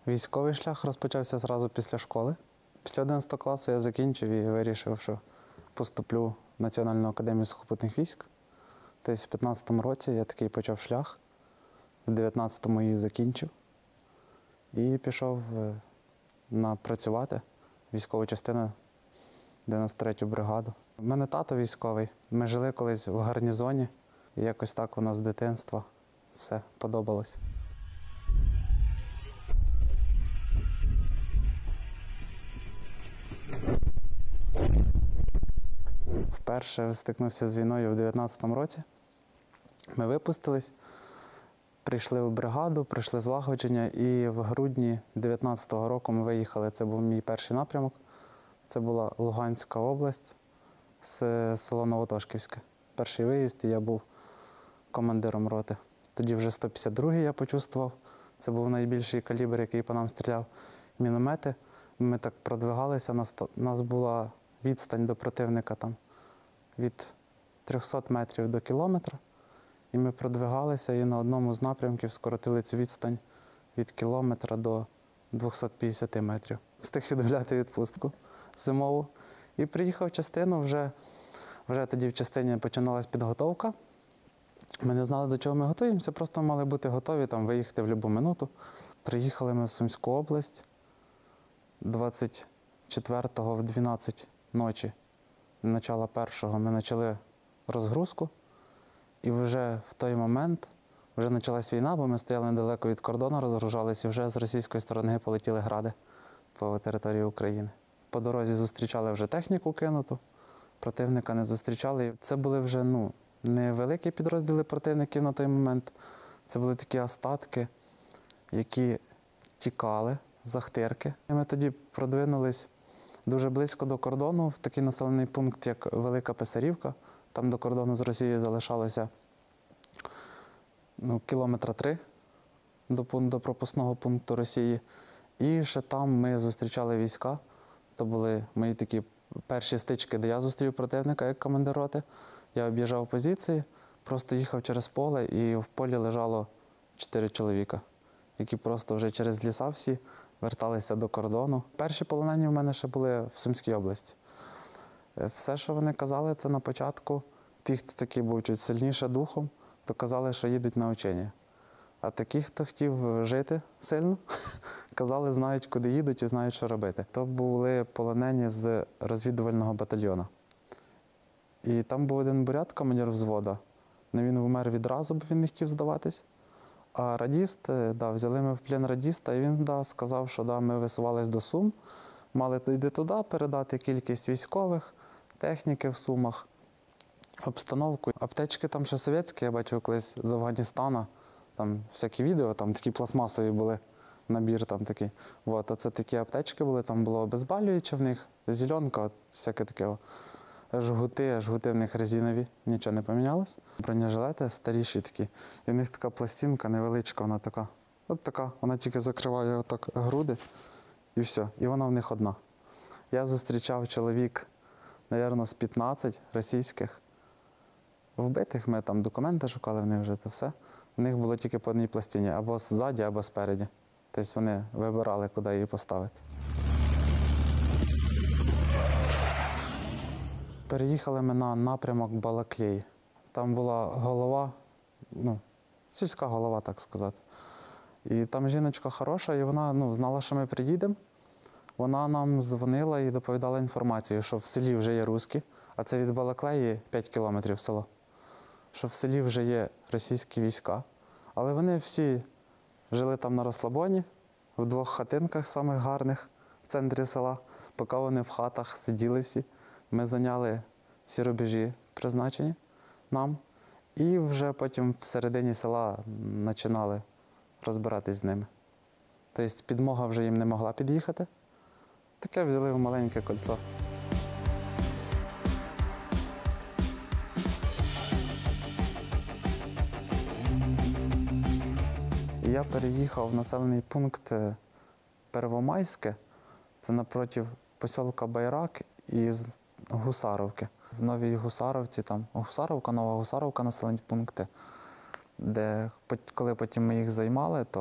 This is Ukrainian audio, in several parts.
Військовий шлях розпочався одразу після школи. Після 11 класу я закінчив і вирішив, що поступлю в Національну академію сухопутних військ. Тобто в 15-му році я такий почав шлях, в 19-му її закінчив і пішов працювати в військову частину 93-ю бригаду. У мене тато військовий. Ми жили колись в гарнізоні і якось так у нас з дитинства все подобалось. Вперше стикнувся з війною в 19-му році. Ми випустились, прийшли в бригаду, прийшли злагодження і в грудні 19-го року ми виїхали. Це був мій перший напрямок. Це була Луганська область з села Новотошківське. Перший виїзд, і я був командиром роти. Тоді вже 152-й я почувствував. Це був найбільший калібр, який по нам стріляв. Міномети. Ми так продвигалися, у нас була відстань до противника там від 300 метрів до кілометра. І ми продвигалися і на одному з напрямків скоротили цю відстань від кілометра до 250 метрів. Встиг відгуляти відпустку зимову. І приїхав в частину, вже тоді в частині починалась підготовка. Ми не знали, до чого ми готуємося, просто мали бути готові там, виїхати в будь-яку минуту. Приїхали ми в Сумську область 24-го в 12 ночі, начала першого, ми почали розгрузку. І вже в той момент вже почалась війна, бо ми стояли недалеко від кордону, розгружалися, і вже з російської сторони полетіли гради по території України. По дорозі зустрічали вже техніку кинуту, противника не зустрічали. Це були вже не великі підрозділи противників на той момент, це були такі остатки, які тікали з Ахтирки. І ми тоді продвинулись дуже близько до кордону, в такий населений пункт, як Велика Писарівка. Там до кордону з Росією залишалося кілометра 3 до пропускного пункту Росії. І ще там ми зустрічали війська. То були мої такі перші стички, де я зустрів противника як командир роти. Я об'їжджав позиції, просто їхав через поле, і в полі лежало 4 чоловіка, які просто вже через ліса всі верталися до кордону. Перші полонені в мене ще були в Сумській області. Все, що вони казали, це на початку, ті, хто такий був чуть сильніше духом, то казали, що їдуть на учення. А такі, хто хотів жити сильно, казали, знають, куди їдуть і знають, що робити. То були полонені з розвідувального батальйону. І там був один бурят, командир взводу. Він вмер відразу, бо він не хотів здаватись. А радіст, взяли ми в плен радіста, і він сказав, що ми висувались до Сум, мали йти туди, передати кількість військових, техніки в Сумах, обстановку. Аптечки там ще совєтські, я бачив колись з Афганістана, там всякі відео, там такі пластмасові були, набір там такий. А це такі аптечки були, там було обезболююче в них, зеленка, всяке таке. Жгути в них резинові, нічого не помінялось. Бронежилети старіші такі, і в них така пластинка невеличка, вона така. От така, вона тільки закриває отак груди і все, і вона в них одна. Я зустрічав чоловік, мабуть, з 15 російських вбитих, ми там документи шукали в них вже, то все. В них було тільки по одній пластині, або ззаді, або спереді. Тобто вони вибирали, куди її поставити. Переїхали ми на напрямок Балаклеї. Там була голова, сільська голова, так сказати. І там жіночка хороша, і вона знала, що ми приїдемо. Вона нам дзвонила і доповідала інформацію, що в селі вже є русські, а це від Балаклеї 5 кілометрів село. Що в селі вже є російські війська. Але вони всі жили там на розслабоні, в 2 хатинках самих гарних в центрі села. Поки вони в хатах сиділи всі, ми зайняли всі рубежі призначені нам. І вже потім всередині села починали розбиратись з ними. Тобто підмога вже їм не могла під'їхати. Таке взяли в маленьке кольцо. Я переїхав в населений пункт Первомайське, це напроти поселка Байрак із Гусаровки. В Новій Гусаровці, там Гусаровка, Нова Гусаровка, населені пункти, де коли потім ми їх займали, то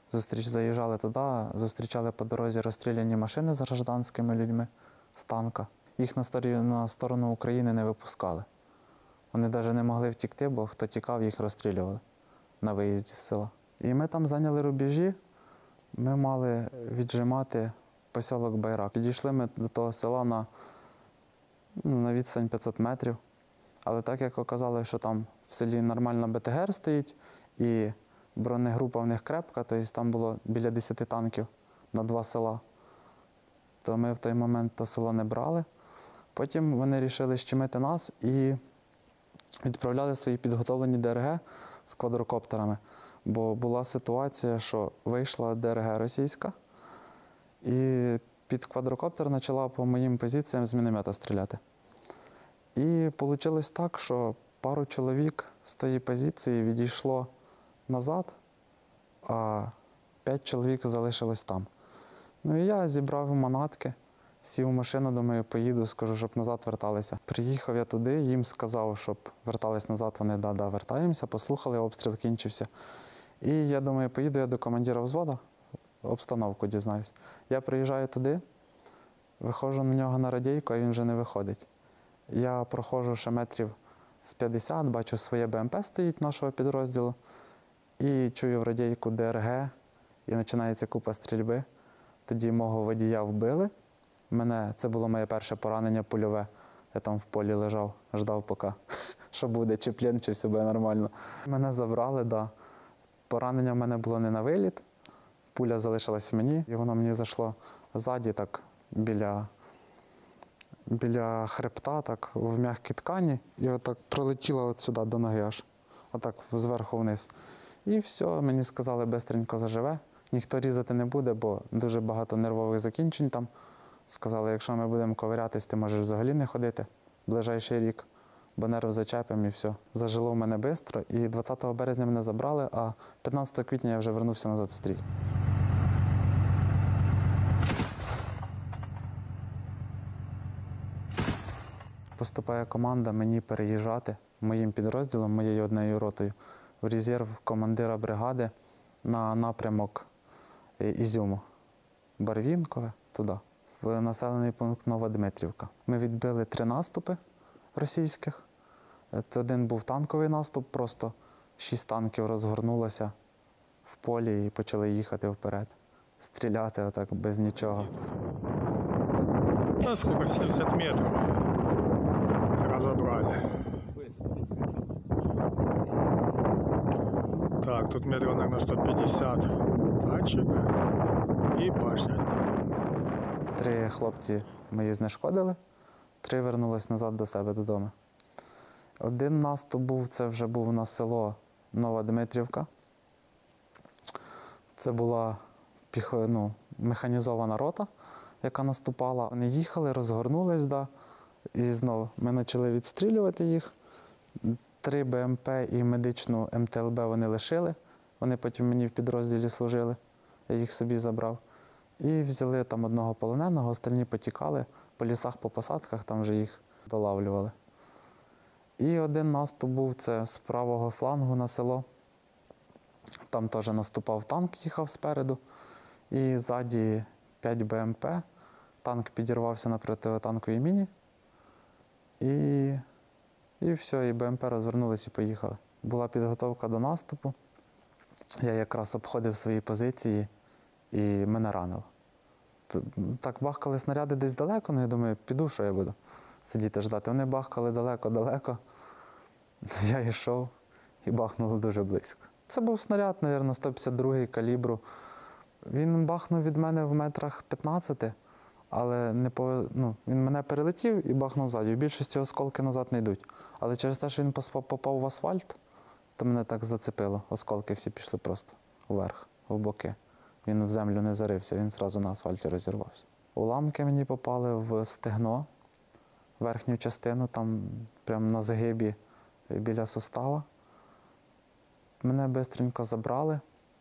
Заїжджали туди, зустрічали по дорозі розстріляні машини з гражданськими людьми з танка. Їх на сторону України не випускали. Вони навіть не могли втікти, бо хто тікав, їх розстрілювали на виїзді з села. І ми там зайняли рубежі, ми мали віджимати посілок Байрак. Підійшли ми до того села на відстань 500 метрів. Але так як оказалося, що там в селі нормальна БТГР стоїть, і бронегрупа в них крепка, тобто там було біля 10 танків на 2 села, то ми в той момент то село не брали. Потім вони вирішили щемити нас і відправляли свої підготовлені ДРГ з квадрокоптерами. Бо була ситуація, що вийшла ДРГ російська, і під квадрокоптер почала по моїм позиціям з міномета стріляти. І вийшло так, що пару чоловік з тієї позиції відійшло назад, а 5 чоловік залишилось там. Ну і я зібрав манатки, сів в машину, думаю, поїду, скажу, щоб назад верталися. Приїхав я туди, їм сказав, щоб вертались назад, вони да, вертаємося, послухали, обстріл кінчився. І я думаю, поїду я до командира взводу, обстановку дізнаюсь. Я приїжджаю туди, виходжу на нього на радійку, а він вже не виходить. Я проходжу ще метрів з 50, бачу, своє БМП стоїть нашого підрозділу, і чую в радійку ДРГ, і починається купа стрільби. Тоді мого водія вбили. Це було моє перше поранення польове. Я там в полі лежав, ждав поки, що буде, чи плен, чи все буде нормально. Мене забрали, да. Поранення в мене було не на виліт, пуля залишилась в мені, і воно мені зайшло ззаді, так, біля хребта, так, в м'які ткані, і отак пролетіло от сюди до ноги аж, отак зверху вниз. І все, мені сказали, бистренько заживе, ніхто різати не буде, бо дуже багато нервових закінчень там. Сказали, якщо ми будемо ковирятись, ти можеш взагалі не ходити ближайший рік, бо нерв зачепимо і все. Зажило в мене швидко, і 20 березня мене забрали, а 15 квітня я вже вернувся назад в стрій. Поступає команда мені переїжджати моїм підрозділом, моєю однією ротою, в резерв командира бригади на напрямок Ізюму, Барвінкове, туди, в населений пункт Новодмитрівка. Ми відбили 3 наступи російських. Один був танковий наступ, просто 6 танків розгорнулося в полі і почали їхати вперед, стріляти отак без нічого. Ну, сколько, 70 метров разобрали. Так, тут метров, наверное, 150 танчик і башня. 3 хлопці мої знешкодили, 3 вернулись назад до себе додому. Один наступ був, це вже був на село Нова Дмитрівка. Це була механізована рота, яка наступала. Вони їхали, розгорнулись, і знову ми почали відстрілювати їх. 3 БМП і медичну МТЛБ вони лишили. Вони потім мені в підрозділі служили, я їх собі забрав. І взяли там одного полоненого, остальні потікали по лісах, по посадках, там вже їх долавлювали. І один наступ був, це з правого флангу на село. Там теж наступав танк, їхав спереду. І ззаді 5 БМП. Танк підірвався на протитанковій міні. І все, і БМП розвернулись і поїхали. Була підготовка до наступу. Я якраз обходив свої позиції і мене ранило. Так бахкали снаряди десь далеко, я думаю, піду, що я буду сидіти ждати. Вони бахкали далеко-далеко. Я йшов і бахнуло дуже близько. Це був снаряд, мабуть, 152-й калібру. Він бахнув від мене в метрах 15, але він мене перелетів і бахнув ззаді. В більшості осколки назад не йдуть. Але через те, що він попав в асфальт, то мене так зацепило. Осколки всі пішли просто вверх, в боки. Він в землю не зарився, він одразу на асфальті розірвався. Уламки мені попали в стегно, верхню частину, там прямо на загибі біля сустава. Мене бистренько забрали.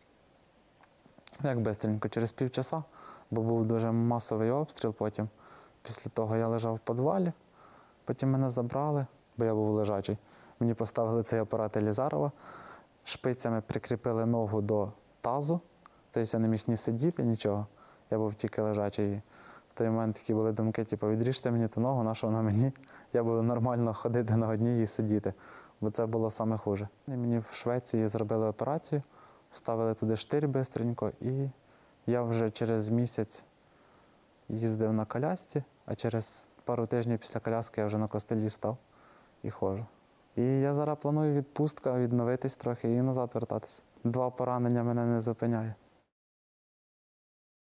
Як бистренько? Через півчаса, бо був дуже масовий обстріл потім. Після того я лежав в підвалі, потім мене забрали, бо я був лежачий. Мені поставили цей апарат Елізарова, шпицями прикріпили ногу до тазу, Тобто я не міг ні сидіти, нічого. Я був тільки лежачий. І в той момент такі були думки, типу, відріжте мені ту ногу, на що вона мені? Я буду нормально ходити на одній і сидіти. Бо це було саме хуже. І мені в Швеції зробили операцію, вставили туди штир бистренько, і я вже через місяць їздив на колясці, а через пару тижнів після коляски я вже на костелі став і ходжу. І я зараз планую відпустка, відновитись трохи і назад вертатися. 2 поранення мене не зупиняє.